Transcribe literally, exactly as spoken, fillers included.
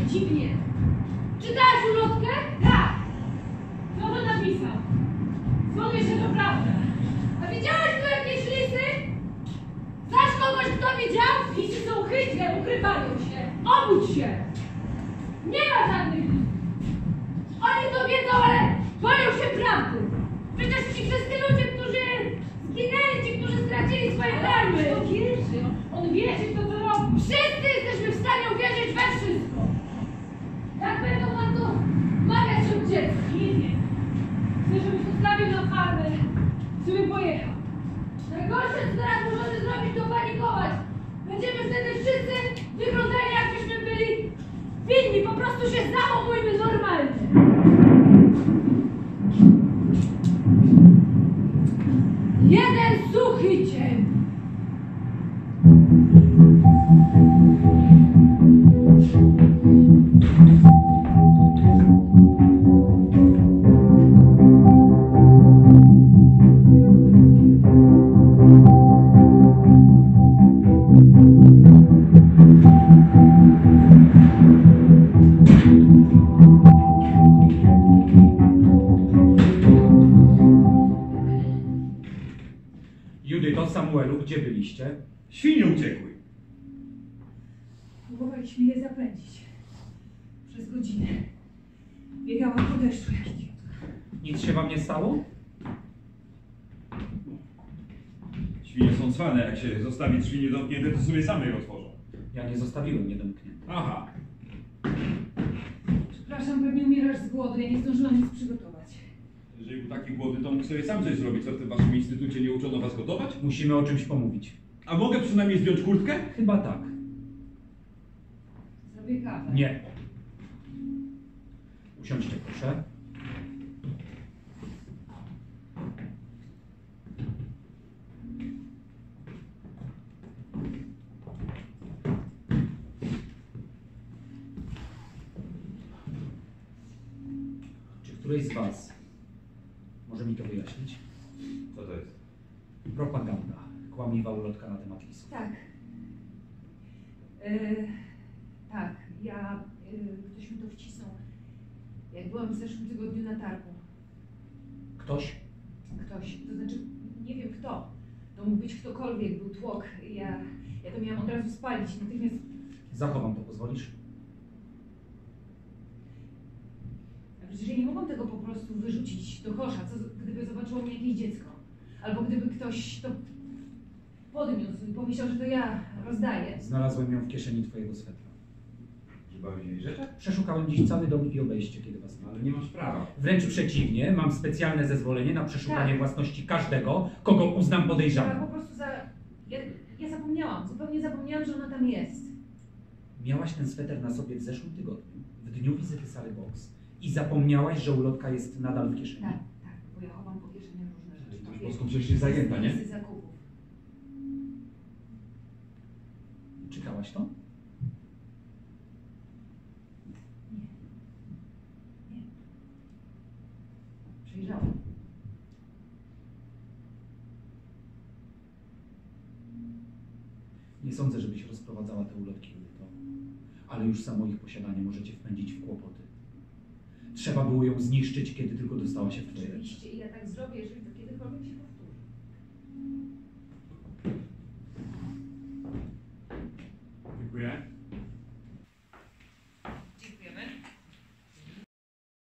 dziwnie. Czytałaś ulotkę? Tak. Kto to napisał? Skąd wiesz, że to prawda? A widziałaś tu jakieś lisy? Znasz kogoś, kto widział? Lisy są chytre, ukrywają się. Obudź się! Nie ma żadnych lisów. Oni to wiedzą, ale boją się prawdy. Przecież ci wszyscy ludzie, którzy zginęli, ci, którzy stracili swoje farmy. On wierzy. On wierzy w to, co robi. Wszyscy jesteśmy w stanie uwierzyć we wszystko. Jak będą wam to mawiać od dziecka? Nie, nie. Chcę, żebyś zostawił na farmę, żeby pojechał. Najgorsze, co teraz możemy zrobić, to panikować. Będziemy wtedy wszyscy wyglądali, jakbyśmy byli winni. Po prostu się zachowujmy normalnie. Jeden suchy dzień. Judyto, Samuelu, gdzie byliście? Świnie uciekły. Próbowaliśmy je zapędzić. Przez godzinę. Biegałam po deszczu jak idiotka. Nic się wam nie stało? Świnie są cwane, jak się zostawi drzwi niedomknięte, to sobie same je otworzą. Ja nie zostawiłem niedomknięte. Aha. Przepraszam, pewnie umierasz z głodu. Ja nie zdążyłam nic przygotować. Jeżeli był taki głodny, to mógł sobie sam coś zrobić. Co w tym waszym instytucie nie uczono was gotować? Musimy o czymś pomówić. A mogę przynajmniej zdjąć kurtkę? Chyba tak. Zrobię kawę. Nie. Usiądźcie proszę. Czy któryś z was może mi to wyjaśnić? Co to jest? Propaganda. Kłamliwa ulotka na temat lisów. Tak. E, tak, ja... E, ktoś mi to wcisnął. Jak byłam w zeszłym tygodniu na targu. Ktoś? Ktoś, to znaczy nie wiem kto. To mógł być ktokolwiek, był tłok. Ja, ja to miałam od razu spalić, natychmiast... Zachowam to, pozwolisz? A przecież ja nie mogłam tego po prostu wyrzucić do kosza, co gdyby zobaczyło mnie jakieś dziecko. Albo gdyby ktoś to podniósł i pomyślał, że to ja rozdaję. Znalazłem ją w kieszeni twojego swetra. Że bawić jej rzeczy? Przeszukałem dziś cały dom i obejście, kiedy was nie ma. Ale nie masz prawa. Wręcz przeciwnie, mam specjalne zezwolenie na przeszukanie Tak. własności każdego, kogo uznam Ja podejrzanym. po prostu za... Ja, ja zapomniałam, zupełnie zapomniałam, że ona tam jest. Miałaś ten sweter na sobie w zeszłym tygodniu, w dniu wizyty Sary Box i zapomniałaś, że ulotka jest nadal w kieszeni. Tak, tak, bo ja chowam po kieszeniach różne rzeczy. To już polską przecież jest zajęta, nie? Listy zakupów. Czytałaś to? Nie. Nie. Przejrzałam. Nie sądzę, żebyś rozprowadzała te ulotki, Judyto. Ale już samo ich posiadanie możecie wpędzić w kłopoty. Trzeba było ją zniszczyć, kiedy tylko dostała się w twoje ręce. Oczywiście i ja tak zrobię, jeżeli to kiedykolwiek się powtórzy.